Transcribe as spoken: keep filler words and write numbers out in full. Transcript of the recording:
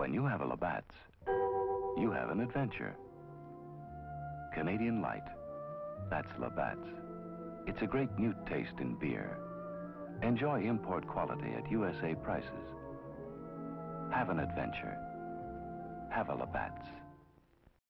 When you have a Labatts, you have an adventure. Canadian Light, that's Labatts. It's a great new taste in beer. Enjoy import quality at U S A prices. Have an adventure. Have a Labatts.